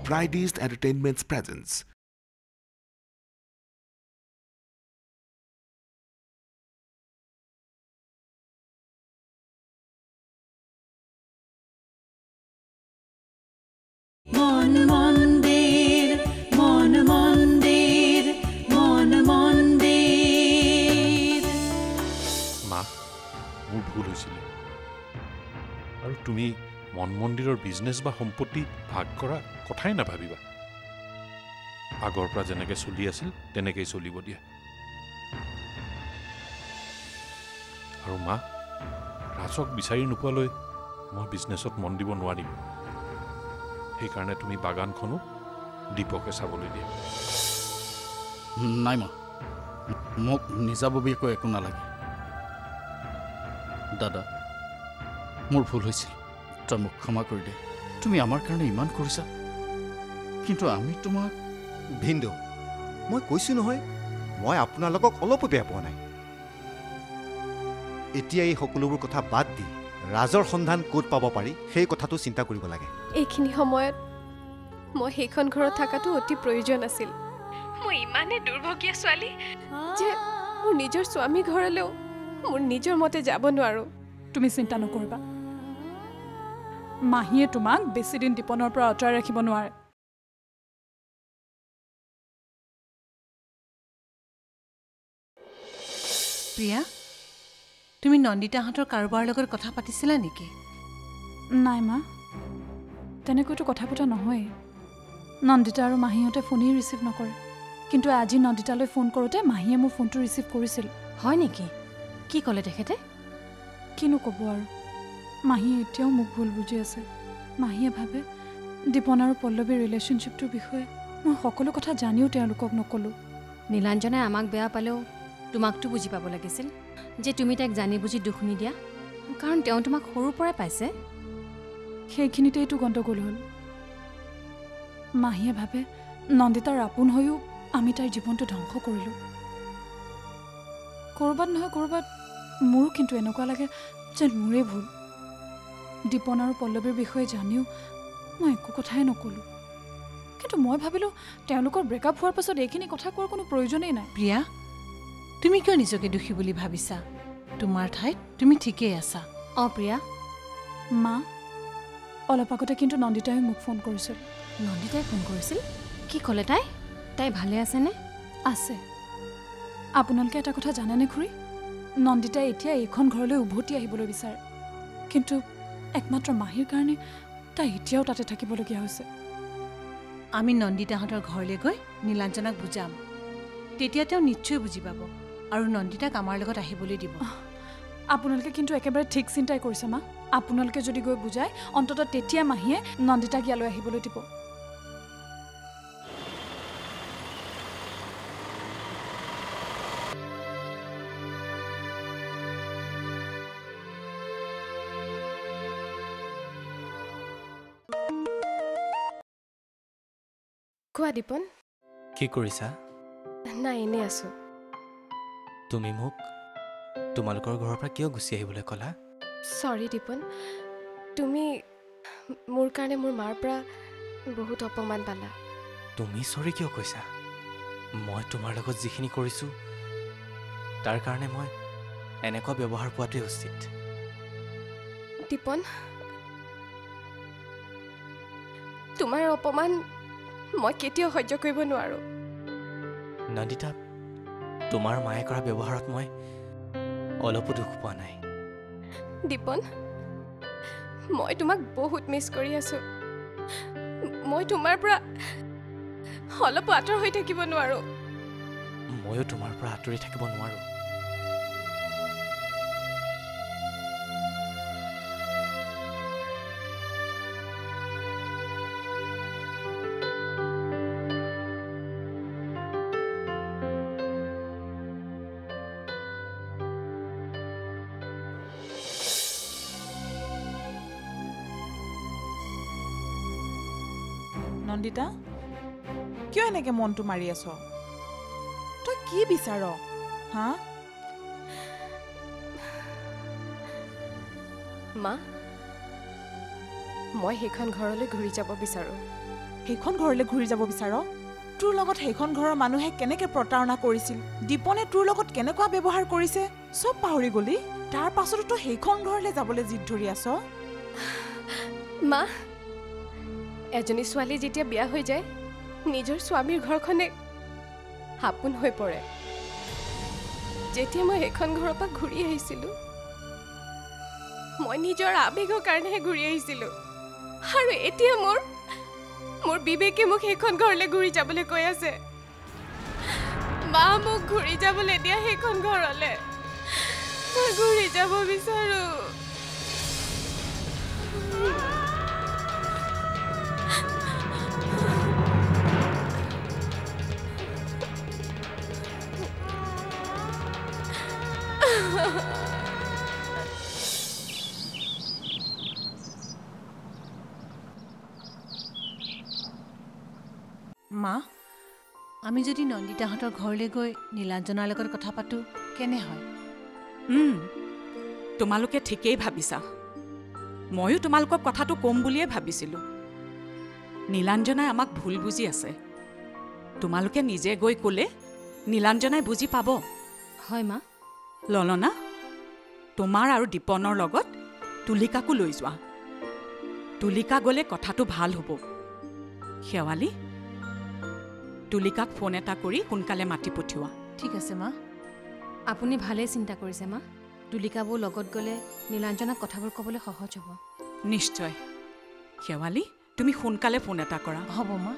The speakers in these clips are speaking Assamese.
Friday's Entertainment's presence. Mon Mandir, Mon Mandir, Mon Mandir. মা মোৰ ভুল হৈছিল আৰু তুমি মন মন্দিৰৰ বিজনেছ বা সম্পত্তি ভাগ কৰা কথাই নাভাবিবা আগৰ পৰা যেনেকৈ চলি আছিল তেনেকেই চলিব দিয়া আৰু মা ৰাজক বিচাৰি নোপোৱালৈ মই বিজনেছত মন দিব নোৱাৰিম সেইকাৰণে তুমি বাগানখনো দীপকে চাবলৈ দিয়া নাই মা মোক নিজাববীয়াকৈ একো নালাগে দাদা মোৰ ভুল হৈছিল তই মোক ক্ষমা কৰি দে তুমি আমাৰ কাৰণে ইমান কৰিছা কিন্তু আমি তোমাক ভিন্দু মই কৈছো নহয় মই আপোনালোকক অলপো বেয়া পোৱা নাই এতিয়া এই সকলোবোৰ কথা বাদ দি ৰাজৰ সন্ধান ক'ত পাব পাৰি সেই কথাটো চিন্তা কৰিব লাগে এইখিনি সময়ত মই সেইখন ঘৰত থকাটো অতি প্ৰয়োজন আছিল মই ইমানে দুৰ্ভগীয়া ছোৱালী যে মোৰ নিজৰ স্বামী ঘৰলৈও মোৰ নিজৰ মতে যাব নোৱাৰো তুমি চিন্তা নকৰিবা মাহীয়ে তোমাক বেছি দিন দীপনৰ পৰা আঁতৰাই ৰাখিব নোৱাৰে প্ৰিয়া তুমি নন্দিতাহঁতৰ কাৰোবাৰ লগত কথা পাতিছিলা নেকি নাই মা তেনেকৈতো কথা পতা নহয় নন্দিতা আৰু মাহীহঁতে ফোনেই ৰিচিভ নকৰে কিন্তু আজি নন্দিতালৈ ফোন কৰোঁতে মাহীয়ে মোৰ ফোনটো ৰিচিভ কৰিছিল হয় নেকি কি ক'লে তেখেতে কিনো ক'ব আৰু মাহীয়ে এতিয়াও মোক ভুল বুজি আছে মাহীয়ে ভাবে দীপন আৰু পল্লৱীৰ ৰিলেশ্যনশ্বিপটোৰ বিষয়ে মই সকলো কথা জানিও তেওঁলোকক নক'লোঁ নীলাঞ্জনে আমাক বেয়া পালেও তোমাকতো বুজি পাব লাগিছিল যে তুমি তাইক জানি বুজি দুখ নিদিয়া কাৰণ তেওঁ তোমাক সৰুৰ পৰাই পাইছে সেইখিনিতেইতো গণ্ডগোল হ'ল মাহীয়ে ভাবে নন্দিতাৰ আপোন হৈও আমি তাইৰ জীৱনটো ধ্বংস কৰিলোঁ ক'ৰবাত নহয় ক'ৰবাত মোৰো কিন্তু এনেকুৱা লাগে যেন মোৰেই ভুল দীপন আৰু পল্লৱীৰ বিষয়ে জানিও মই একো কথাই নক'লোঁ কিন্তু মই ভাবিলোঁ তেওঁলোকৰ ব্ৰেকআপ হোৱাৰ পাছত এইখিনি কথা কোৱাৰ কোনো প্ৰয়োজনেই নাই প্ৰিয়া তুমি কিয় নিজকে দোষী বুলি ভাবিছা তোমাৰ ঠাইত তুমি ঠিকেই আছা প্ৰিয়া মা অলপ আগতে কিন্তু নন্দিতাই মোক ফোন কৰিছিল নন্দিতাই ফোন কৰিছিল কি ক'লে তাই ভালে আছেনে আছে আপোনালোকে এটা কথা জানেনে খুৰী নন্দিতাই এতিয়া এইখন ঘৰলৈ উভতি আহিবলৈ বিচাৰে কিন্তু একমাত্ৰ মাহীৰ কাৰণে তাই এতিয়াও তাতে থাকিবলগীয়া হৈছে আমি নন্দিতাহঁতৰ ঘৰলৈ গৈ নীলাঞ্জনক বুজাম তেতিয়া তেওঁ নিশ্চয় বুজি পাব আৰু নন্দিতাক আমাৰ লগত আহিবলৈ দিব আপোনালোকে কিন্তু একেবাৰে ঠিক চিন্তাই কৰিছে মা আপোনালোকে যদি গৈ বুজায় অন্ততঃ তেতিয়া মাহীয়ে নন্দিতাক ইয়ালৈ আহিবলৈ দিব কোৱা দীপন কি কৰিছা নাই এনেই আছো তুমি মোক তোমালোকৰ ঘৰৰ পৰা কিয় গুচি আহিবলৈ ক'লা সৰি দীপন তুমি মোৰ কাৰণে মোৰ মাৰ পৰা বহুত অপমান পালা তুমি সৰি কিয় কৈছা মই তোমাৰ লগত যিখিনি কৰিছো তাৰ কাৰণে মই এনেকুৱা ব্যৱহাৰ পোৱাটোৱে উচিত দীপন তোমাৰ অপমান মই কেতিয়াও সহ্য কৰিব নোৱাৰো নন্দিতা তোমাৰ মায়ে কৰা ব্যৱহাৰত মই অলপো দুখ পোৱা নাই দীপন মই তোমাক বহুত মিছ কৰি আছো মই তোমাৰ পৰা অলপো আঁতৰ হৈ থাকিব নোৱাৰো ময়ো তোমাৰ পৰা আঁতৰি থাকিব নোৱাৰো নন্দিতা কিয় এনেকৈ মনটো মাৰি আছ তই কি বিচাৰ হা মা মই সেইখন ঘৰলৈ ঘূৰি যাব বিচাৰোঁ। সেইখন ঘৰলৈ ঘূৰি যাব বিচাৰ? তোৰ লগত সেইখন ঘৰৰ মানুহে কেনেকৈ প্ৰতাৰণা কৰিছিল, দীপনে তোৰ লগত কেনেকুৱা ব্যৱহাৰ কৰিছে, চব পাহৰি গলি? তাৰ পাছতো তই সেইখন ঘৰলৈ যাবলৈ জিদ ধৰি আছ? মা, এজনী ছোৱালী যেতিয়া বিয়া হৈ যায় নিজৰ স্বামীৰ ঘৰখনে হাপোন হৈ পৰে। যেতিয়া মই সেইখন ঘৰৰ পৰা ঘূৰি আহিছিলোঁ মই নিজৰ আৱেগৰ কাৰণেহে ঘূৰি আহিছিলোঁ, আৰু এতিয়া মোৰ বিবেকে মোক সেইখন ঘৰলৈ ঘূৰি যাবলৈ কৈ আছে। মা, মোক ঘূৰি যাবলৈ দিয়া সেইখন ঘৰলৈ। মই ঘূৰি যাব বিচাৰোঁ। মা, আমি যদি নন্দিতাহঁতৰ ঘৰলৈ গৈ নীলাঞ্জনাৰ লগত কথা পাতোঁ কেনে হয়? তোমালোকে ঠিকেই ভাবিছা। ময়ো তোমালোকক কথাটো ক'ম বুলিয়ে ভাবিছিলোঁ। নীলাঞ্জনাই আমাক ভুল বুজি আছে। তোমালোকে নিজে গৈ ক'লে নীলাঞ্জনাই বুজি পাব। হয় মা। ললনা, তোমাৰ আৰু দীপনৰ লগত তুলিকাকো লৈ যোৱা। তুলিকা গ'লে কথাটো ভাল হ'ব। শেৱালি, তুলিকাক ফোন এটা কৰি সোনকালে মাতি পঠিওৱা। ঠিক আছে মা। আপুনি ভালেই চিন্তা কৰিছে মা। তুলিকাবোৰ লগত গ'লে নীলাঞ্জনাক কথাবোৰ ক'বলৈ সহজ হ'ব। নিশ্চয়। শেৱালি, তুমি সোনকালে ফোন এটা কৰা। হ'ব মা।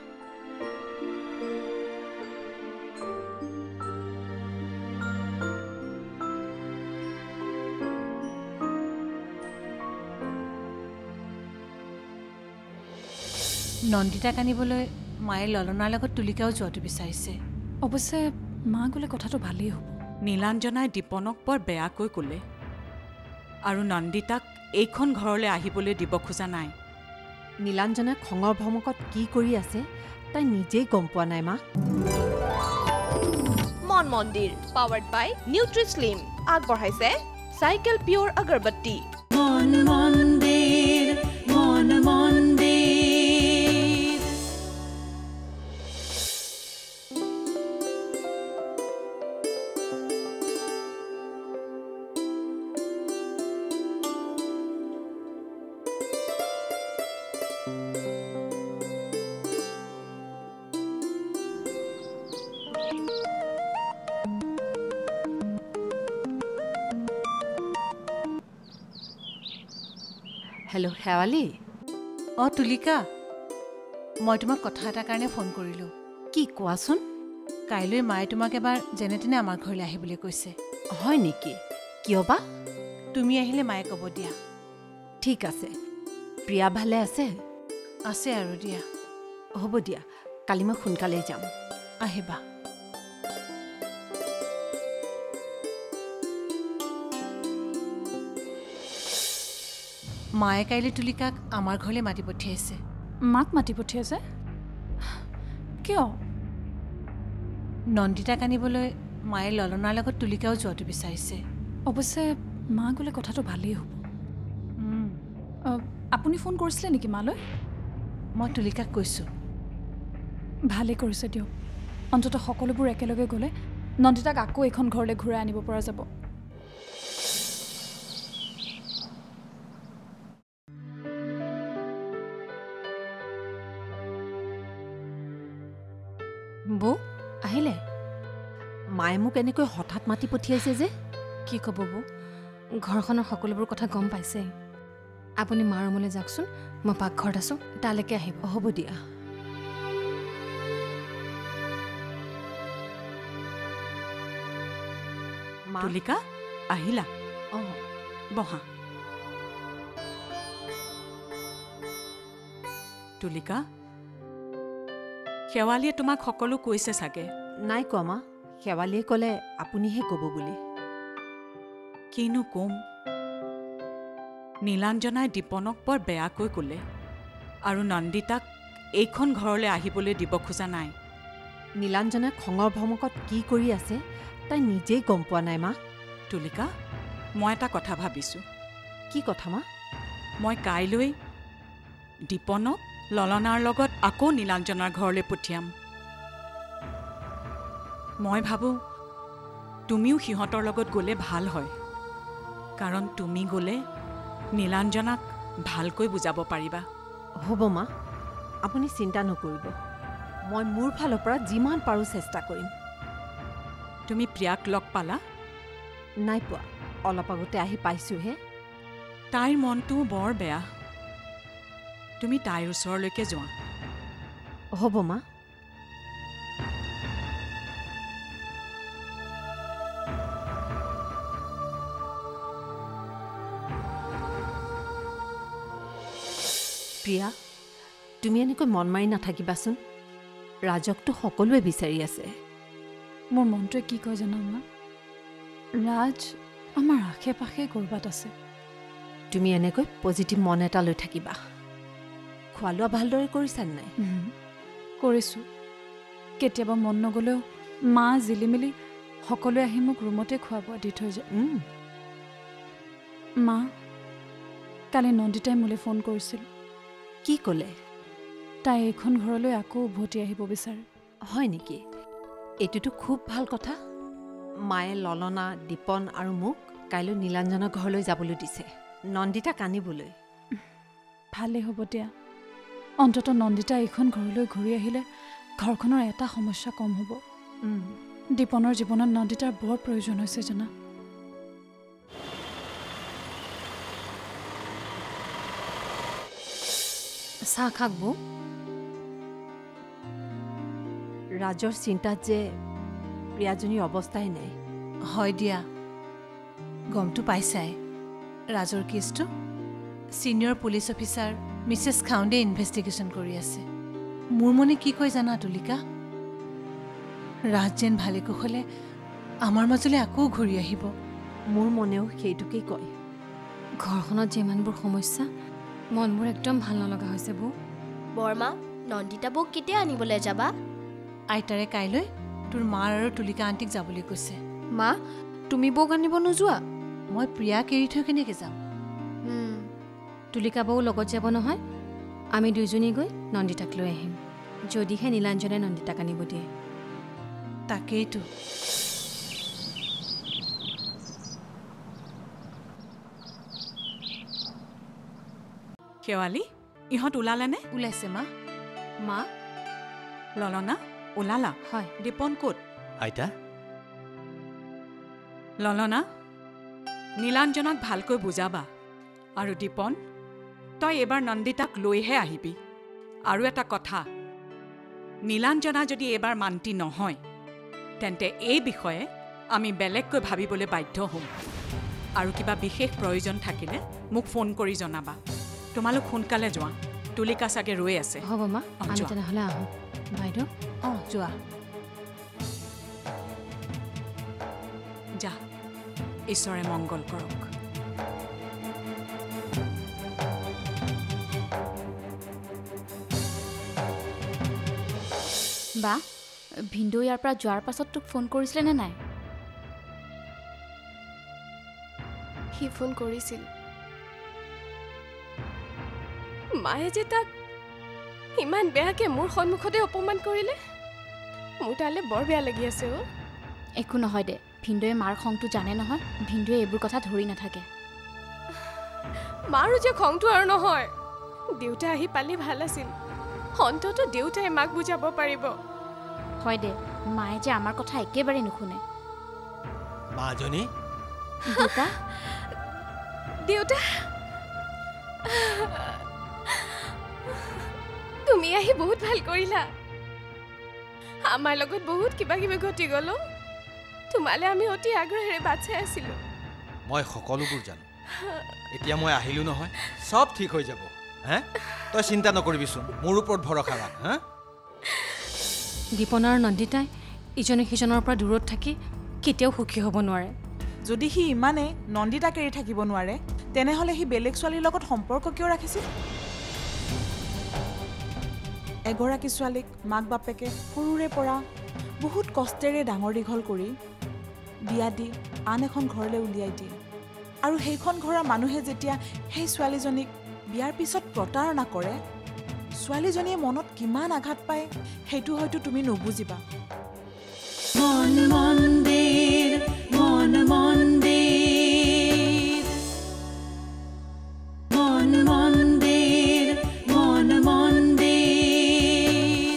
নন্দিতাক আনিবলৈ মায়ে ললনাৰ লগত তুলিকাও যোৱাটো বিচাৰিছে। অৱশ্যে মা গ'লে কথাটো ভালেই হ'ব। নীলাঞ্জনাই দীপনক বৰ বেয়াকৈ ক'লে, আৰু নন্দিতাক এইখন ঘৰলৈ আহিবলৈ দিব খোজা নাই। নীলাঞ্জনাই খঙৰ ভমকত কি কৰি আছে তাই নিজেই গম পোৱা নাই মা। মন মন্দিৰ পাৱাৰ্ড বাই নিউট্ৰিস্লিম আগবঢ়াইছে চাইকেল পিয়ৰ আগৰবত্তি। মন মন্দিৰ, মন মন্দিৰ। হেল্ল' শেৱালি। অঁ তুলিকা, মই তোমাক কথা এটাৰ কাৰণে ফোন কৰিলোঁ। কি কোৱাচোন? কাইলৈ মায়ে তোমাক এবাৰ যেনে তেনে আমাৰ ঘৰলৈ আহিবলৈ কৈছে। হয় নেকি? কিয় বা? তুমি আহিলে মায়ে ক'ব দিয়া। ঠিক আছে। প্ৰিয়া ভালে আছে? আছে আৰু দিয়া। হ'ব দিয়া, কালি মই সোনকালেই যাম। আহিবা। মায়ে কাইলৈ তুলিকাক আমাৰ ঘৰলৈ মাতি পঠিয়াইছে। মাক মাতি পঠিয়াইছে? কিয়? নন্দিতাক আনিবলৈ মায়ে ললনাৰ লগত তুলিকাও যোৱাটো বিচাৰিছে। অৱশ্যে মা গ'লে কথাটো ভালেই হ'ব। আপুনি ফোন কৰিছিলে নেকি মালৈ? মই তুলিকাক কৈছোঁ। ভালেই কৰিছে দিয়ক। অন্ততঃ সকলোবোৰ একেলগে গ'লে নন্দিতাক আকৌ এইখন ঘৰলৈ ঘূৰাই আনিব পৰা যাব। বৌ আহিলে? মায়ে মোক এনেকৈ হঠাৎ মাতি পঠিয়াইছে যে? কি ক'ব বৌ, ঘৰখনৰ সকলোবোৰ কথা গম পাইছে। আপুনি মাৰ ৰুমলৈ যাওকচোন, মই পাকঘৰত আছোঁ, তালৈকে আহিব। হ'ব দিয়া। তুলিকা, আহিলা? অঁ, বহা। তুলিকা, শেৱালিয়ে তোমাক সকলো কৈছে চাগে? নাই কোৱা মা। শেৱালিয়ে ক'লে আপুনিহে ক'ব বুলি। কিনো কম, নীলাঞ্জনাই দীপনক বৰ বেয়াকৈ ক'লে, আৰু নন্দিতাক এইখন ঘৰলৈ আহিবলৈ দিব খোজা নাই। নীলাঞ্জনাই খঙৰ ভমকত কি কৰি আছে তাই নিজেই গম পোৱা নাই মা। তুলিকা, মই এটা কথা ভাবিছোঁ। কি কথা মা? মই কাইলৈ দীপনক ললনাৰ লগত আকৌ নীলাঞ্জনাৰ ঘৰলৈ পঠিয়াম মই ভাবোঁ তুমিও সিহঁতৰ লগত গ'লে ভাল হয় কাৰণ তুমি গ'লে নীলাঞ্জনাক ভালকৈ বুজাব পাৰিবা হ'ব মা আপুনি চিন্তা নকৰিব মই মোৰ ফালৰ পৰা যিমান পাৰোঁ চেষ্টা কৰিম তুমি প্ৰিয়াক লগ পালা নাই পোৱা অলপ আগতে আহি পাইছোঁহে তাইৰ মনটো বৰ বেয়া তুমি তাইৰ ওচৰলৈকে যোৱা হ'ব মা প্ৰিয়া তুমি এনেকৈ মন মাৰি নাথাকিবাচোন ৰাজকটো সকলোৱে বিচাৰি আছে মোৰ মনটোৱে কি কয় জানা মা ৰাজ আমাৰ আশে পাশে ক'ৰবাত আছে তুমি এনেকৈ পজিটিভ মন এটা লৈ থাকিবা খোৱা লোৱা ভালদৰে কৰিছা নাই কৰিছোঁ কেতিয়াবা মন নগ'লেও মা জিলিমিলি সকলোৱে আহি মোক ৰুমতে খোৱা বোৱা দি থৈ যায় মা কালি নন্দিতাই মোলৈ ফোন কৰিছিল কি ক'লে তাই এইখন ঘৰলৈ আকৌ উভতি আহিব বিচাৰে হয় নেকি এইটোতো খুব ভাল কথা মায়ে ললনা দীপন আৰু মোক কাইলৈ নীলাঞ্জনৰ ঘৰলৈ যাবলৈ দিছে নন্দিতাক আনিবলৈ ভালেই হ'ব দিয়া অন্ততঃ নন্দিতা এইখন ঘৰলৈ ঘূৰি আহিলে ঘৰখনৰ এটা সমস্যা কম হ'ব দীপনৰ জীৱনত নন্দিতাৰ বৰ প্ৰয়োজন হৈছে জানা চাহ খাক বৌ ৰাজৰ চিন্তাত যে প্ৰিয়াজনীৰ অৱস্থাই নাই হয় দিয়া গমটো পাইছাই ৰাজৰ কেছটো ছিনিয়ৰ পুলিচ অফিচাৰ মিছেছ খাউণ্ডে ইনভেষ্টিগেশ্যন কৰি আছে মোৰ মনে কি কয় জানা তুলিকা ৰাজ যেন ভালে কুশলে আমাৰ মাজলৈ আকৌ ঘূৰি আহিব মোৰ মনেও সেইটোকেই কয় ঘৰখনত যিমানবোৰ সমস্যা মনবোৰ একদম ভাল নলগা হৈছে বৌ বৰমা নন্দিতা বৌক কেতিয়া আনিবলৈ যাবা আইতাৰে কাইলৈ তোৰ মাৰ আৰু তুলিকা আণ্টিক যাবলৈ কৈছে মা তুমি বৌক আনিব নোযোৱা মই প্ৰিয়াক এৰি থৈ কেনেকৈ যাম তুলিকা বৌ লগত যাব নহয় আমি দুইজনী গৈ নন্দিতাক লৈ আহিম যদিহে নীলাঞ্জনে নন্দিতাক আনিব দিয়ে তাকেইতো শেৱালি ইহঁত ওলালেনে ওলাইছে মা মা ললনা ওলালা হয় দীপন ক'ত আইতা ললনা নীলাঞ্জনাক ভালকৈ বুজাবা আৰু দীপন তই এইবাৰ নন্দিতাক লৈহে আহিবি আৰু এটা কথা নীলাঞ্জনা যদি এইবাৰ মান্তি নহয় তেন্তে এই বিষয়ে আমি বেলেগকৈ ভাবিবলৈ বাধ্য হ'ম আৰু কিবা বিশেষ প্ৰয়োজন থাকিলে মোক ফোন কৰি জনাবা তোমালোক সোনকালে যোৱা তুলিকা চাগে ৰৈ আছে হ'ব মা আমি তেনেহ'লে আহোঁ বাইদেউ যোৱা যা ঈশ্বৰে মংগল কৰক বা ভিন্দু ইয়াৰ পৰা যোৱাৰ পাছত তোক ফোন কৰিছিলে নে নাই সি ফোন কৰিছিল মায়ে যে তাক ইমান বেয়াকে মোৰ সন্মুখতে অপমান কৰিলে মোৰ তালৈ বৰ বেয়া লাগি আছে একো নহয় দে ভিন্দুৱে মাৰ খংটো জানে নহয় ভিন্দুৱে এইবোৰ কথা ধৰি নাথাকে মাৰো যে খংটো আৰু নহয় দেউতা আহি পালে ভাল আছিল অন্ততঃ দেউতাই মাক বুজাব পাৰিব হয় দে মায়ে যে আমাৰ কথা একেবাৰে নুশুনে মাজনী দেউতা দেউতা তুমি আহি বহুত ভাল কৰিলা আমাৰ লগত বহুত কিবা কিবি ঘটি গ'ল তোমালে আমি অতি আগ্ৰহেৰে বাট চাই আছিলোঁ মই সকলোবোৰ জানো এতিয়া মই আহিলোঁ নহয় চব ঠিক হৈ যাব হে তই চিন্তা নকৰিবিচোন মোৰ ওপৰত ভৰসা ৰাখ হা দীপন আৰু নন্দিতাই ইজনে সিজনৰ পৰা দূৰত থাকি কেতিয়াও সুখী হ'ব নোৱাৰে যদি সি ইমানে নন্দিতাক এৰি থাকিব নোৱাৰে তেনেহ'লে সি বেলেগ ছোৱালীৰ লগত সম্পৰ্ক কিয় ৰাখিছিল এগৰাকী ছোৱালীক মাক বাপেকে সৰুৰে পৰা বহুত কষ্টেৰে ডাঙৰ দীঘল কৰি বিয়া দি আন এখন ঘৰলৈ উলিয়াই দিয়ে আৰু সেইখন ঘৰৰ মানুহে যেতিয়া সেই ছোৱালীজনীক বিয়াৰ পিছত প্ৰতাৰণা কৰে ছোৱালীজনীয়ে মনত কিমান আঘাত পায় সেইটো হয়তো তুমি নুবুজিবা মন মন্দিৰ মন মন্দিৰ মন মন্দিৰ মন মন্দিৰ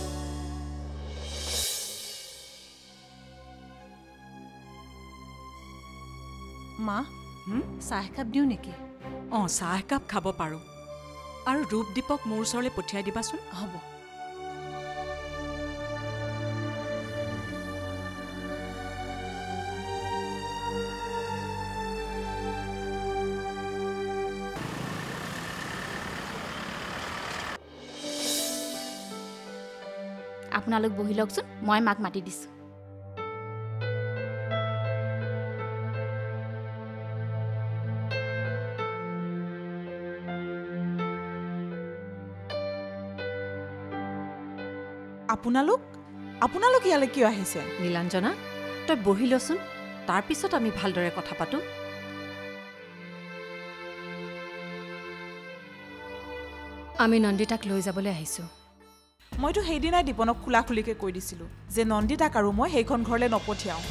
মা চাহ একাপ দিওঁ নেকি অঁ চাহ একাপ খাব পাৰোঁ আৰু ৰূপদীপক মোৰ ওচৰলৈ পঠিয়াই দিবাচোন হ'ব আপোনালোক বহি লওকচোন মই মাক মাতি দিছোঁ আপোনালোক ইয়ালৈ কিয় আহিছে নীলাঞ্জনা তই বহি লচোন তাৰপিছত আমি ভালদৰে কথা পাতোঁ আমি নন্দিতাক লৈ যাবলৈ আহিছোঁ মইতো সেইদিনাই দীপনক খোলাখুলিকৈ কৈ দিছিলোঁ যে নন্দিতাক আৰু মই সেইখন ঘৰলৈ নপঠিয়াওঁ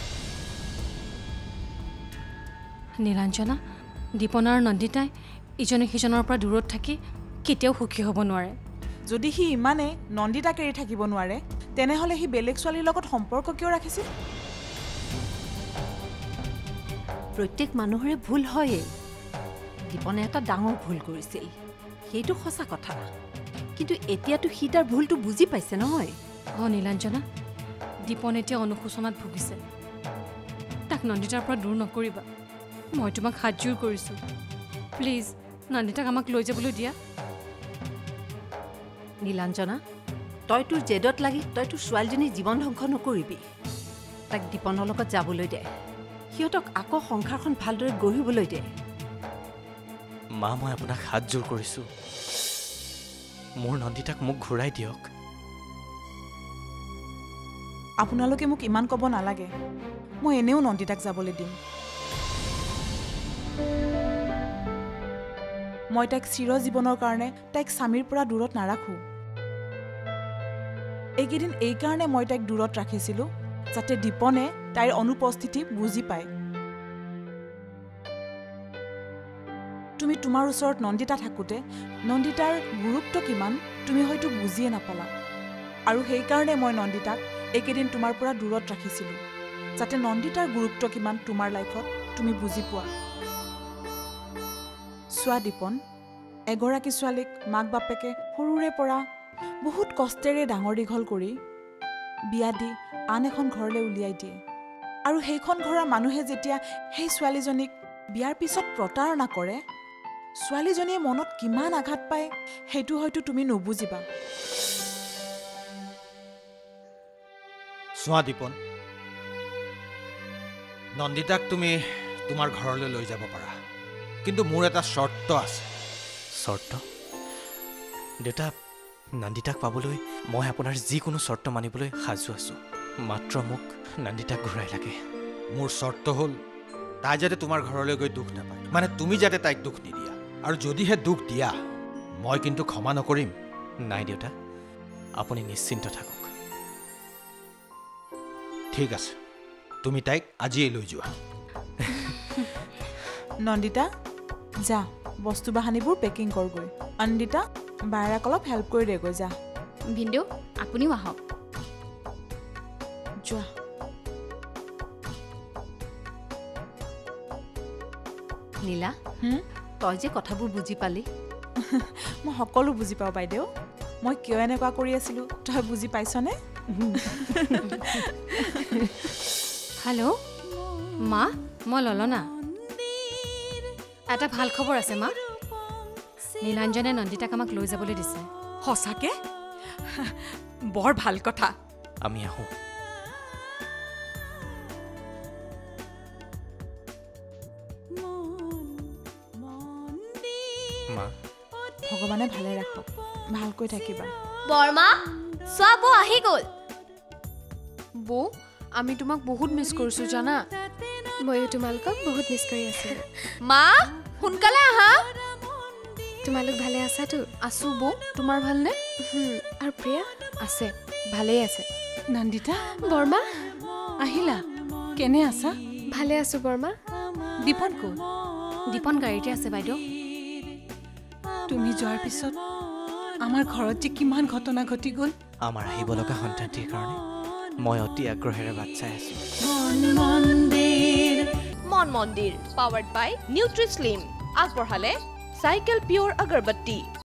নীলাঞ্জনা দীপন আৰু নন্দিতাই ইজনে সিজনৰ পৰা দূৰত থাকি কেতিয়াও সুখী হ'ব নোৱাৰে যদি সি ইমানে নন্দিতাক এৰি থাকিব নোৱাৰে তেনেহ'লে সি বেলেগ ছোৱালীৰ লগত সম্পৰ্ক কিয় ৰাখিছিল প্ৰত্যেক মানুহৰে ভুল হয়েই দীপনে এটা ডাঙৰ ভুল কৰিছিল সেইটো সঁচা কথা কিন্তু এতিয়াতো সি তাৰ ভুলটো বুজি পাইছে নহয় অঁ নীলাঞ্জনা দীপন এতিয়া অনুশোচনাত ভুগিছে তাক নন্দিতাৰ পৰা দূৰ নকৰিবা মই তোমাক হাতযোৰ কৰিছোঁ প্লিজ নন্দিতাক আমাক লৈ যাবলৈ দিয়া নীলাঞ্জনা তই তোৰ জেদত লাগি তই তোৰ ছোৱালীজনীৰ জীৱন ধ্বংস নকৰিবি তাক দীপনৰ লগত যাবলৈ দে সিহঁতক আকৌ সংসাৰখন ভালদৰে গঢ়িবলৈ দে মা মই আপোনাক হাতযোৰ কৰিছোঁ মোৰ নন্দিতাক মোক ঘূৰাই দিয়ক আপোনালোকে মোক ইমান ক'ব নালাগে মই এনেও নন্দিতাক যাবলৈ দিম মই তাইক চিৰজীৱনৰ কাৰণে তাইক স্বামীৰ পৰা দূৰত নাৰাখোঁ এইকেইদিন এইকাৰণে মই তাইক দূৰত ৰাখিছিলোঁ যাতে দীপনে তাইৰ অনুপস্থিতি বুজি পায় তুমি তোমাৰ ওচৰত নন্দিতা থাকোঁতে নন্দিতাৰ গুৰুত্ব কিমান তুমি হয়তো বুজিয়ে নাপালা আৰু সেইকাৰণে মই নন্দিতাক এইকেইদিন তোমাৰ পৰা দূৰত ৰাখিছিলোঁ যাতে নন্দিতাৰ গুৰুত্ব কিমান তোমাৰ লাইফত তুমি বুজি পোৱা চোৱা দীপন এগৰাকী ছোৱালীক মাক বাপেকে সৰুৰে পৰা বহুত কষ্টেৰে ডাঙৰ দীঘল কৰি বিয়া দি আন এখন ঘৰলৈ উলিয়াই দিয়ে আৰু সেইখন ঘৰৰ মানুহে যেতিয়া সেই ছোৱালীজনীক বিয়াৰ পিছত প্ৰতাৰণা কৰে ছোৱালীজনীয়ে মনত কিমান আঘাত পায় সেইটো হয়তো তুমি নুবুজিবা চোৱা দীপন নন্দিতাক তুমি তোমাৰ ঘৰলৈ লৈ যাব পাৰা কিন্তু মোৰ এটা চৰ্ত আছে চৰ্ত দেউতা নন্দিতাক পাবলৈ মই আপোনাৰ যিকোনো চৰ্ত মানিবলৈ সাজু আছোঁ মাত্ৰ মোক নন্দিতাক ঘূৰাই লাগে মোৰ চৰ্ত হ'ল তাই যাতে তোমাৰ ঘৰলৈ গৈ দুখ নাপায় মানে তুমি যাতে তাইক দুখ নিদিয়া আৰু যদিহে দুখ দিয়া মই কিন্তু ক্ষমা নকৰিম নাই দেউতা আপুনি নিশ্চিন্ত থাকক ঠিক আছে তুমি তাইক আজিয়ে লৈ যোৱা নন্দিতা যা বস্তু বাহানিবোৰ পেকিং কৰগৈ অন্দিতা বাইৰাক অলপ হেল্প কৰি দেগৈ যা ভিনদেউ আপুনিও আহক যোৱা নীলা তই যে কথাবোৰ বুজি পালি মই সকলো বুজি পাওঁ বাইদেউ মই কিয় এনেকুৱা কৰি আছিলোঁ তই বুজি পাইছনে হেল্ল' মা মই ললনা এটা ভাল খবৰ আছে মা নীলাঞ্জনে নন্দিতাক আমাক লৈ যাবলৈ দিছে সঁচাকে বৰ ভাল কথা আমি আহোঁ মা ভগৱানে ভালে ৰাখক ভালকৈ থাকিবা বৰমা চোৱা বৌ আহি গ'ল বৌ আমি তোমাক বহুত মিছ কৰিছোঁ জানা ময়ো তোমালোকক বহুত মিছ কৰি আছিলোঁ মা সোনকালে আহা তোমালোক ভালে আছাতো? আছো বৌ, তোমাৰ ভালনে? আৰু প্ৰিয়া আছে, ভালেই আছে। নন্দিতা, বৰ্মা আহিলা? কেনে আছা? ভালে আছো বৰ্মা। দীপন ক'ত? দীপন গাড়ীতে আছে বাইদেউ। তুমি যোৱাৰ পিছত আমাৰ ঘৰত যে কিমান ঘটনা ঘটি গ'ল। আমাৰ আহিব লগা সন্তানটিৰ কাৰণে মই অতি আগ্ৰহেৰে বাট চাই আছো। মন মন্দিৰ পাৱাৰ্ড বাই নিউট্ৰিশ্লিম আগবঢ়ালে চাইকেল পিয়ৰ আগৰবত্তি।